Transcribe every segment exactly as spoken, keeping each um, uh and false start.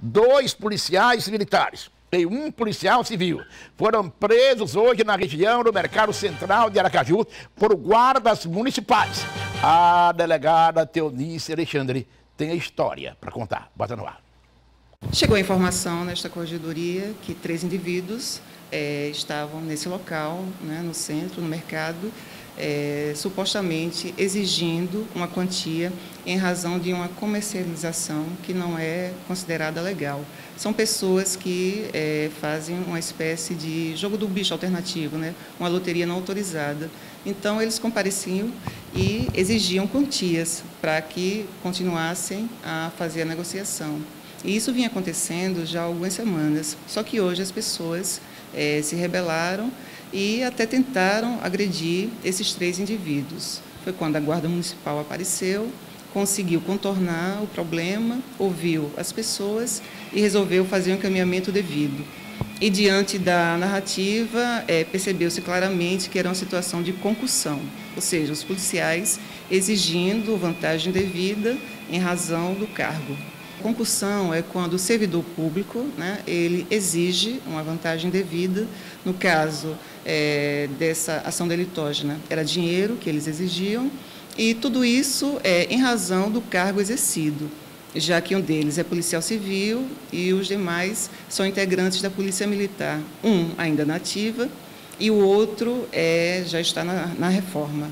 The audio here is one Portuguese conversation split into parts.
dois policiais militares e um policial civil foram presos hoje na região do Mercado Central de Aracaju por guardas municipais. A delegada Teonice Alexandre tem a história para contar. Bota no ar. Chegou a informação nesta corregedoria que três indivíduos é, estavam nesse local, né, no centro, no mercado, é, supostamente exigindo uma quantia em razão de uma comercialização que não é considerada legal. São pessoas que é, fazem uma espécie de jogo do bicho alternativo, né, uma loteria não autorizada. Então, eles compareciam e exigiam quantias para que continuassem a fazer a negociação. E isso vinha acontecendo já há algumas semanas, só que hoje as pessoas é, se rebelaram e até tentaram agredir esses três indivíduos. Foi quando a Guarda Municipal apareceu, conseguiu contornar o problema, ouviu as pessoas e resolveu fazer um encaminhamento devido. E diante da narrativa, é, percebeu-se claramente que era uma situação de concussão, ou seja, os policiais exigindo vantagem devida em razão do cargo. Concussão é quando o servidor público, né, ele exige uma vantagem devida. No caso é, dessa ação delitógena, era dinheiro que eles exigiam, e tudo isso é em razão do cargo exercido, já que um deles é policial civil e os demais são integrantes da Polícia Militar. Um ainda na ativa e o outro é, já está na, na reforma.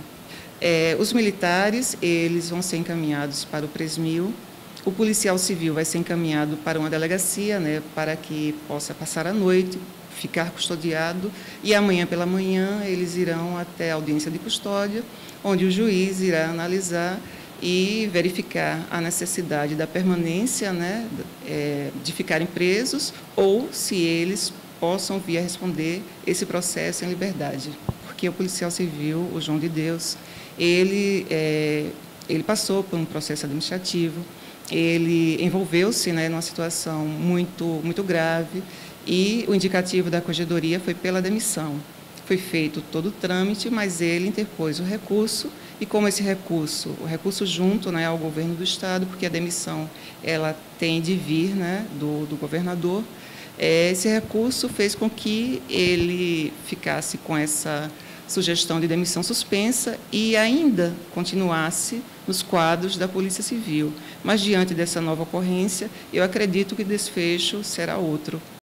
É, os militares, eles vão ser encaminhados para o Presmil. O policial civil vai ser encaminhado para uma delegacia, né, para que possa passar a noite, ficar custodiado, e amanhã pela manhã eles irão até a audiência de custódia, onde o juiz irá analisar e verificar a necessidade da permanência, né, é, de ficarem presos, ou se eles possam vir a responder esse processo em liberdade. Porque o policial civil, o João de Deus, ele, é, ele passou por um processo administrativo, ele envolveu-se, né, numa situação muito, muito grave, e o indicativo da corregedoria foi pela demissão. Foi feito todo o trâmite, mas ele interpôs o recurso, e como esse recurso, o recurso junto, né, ao governo do Estado, porque a demissão ela tem de vir, né, do, do governador, é, esse recurso fez com que ele ficasse com essa sugestão de demissão suspensa e ainda continuasse nos quadros da Polícia Civil. Mas, diante dessa nova ocorrência, eu acredito que o desfecho será outro.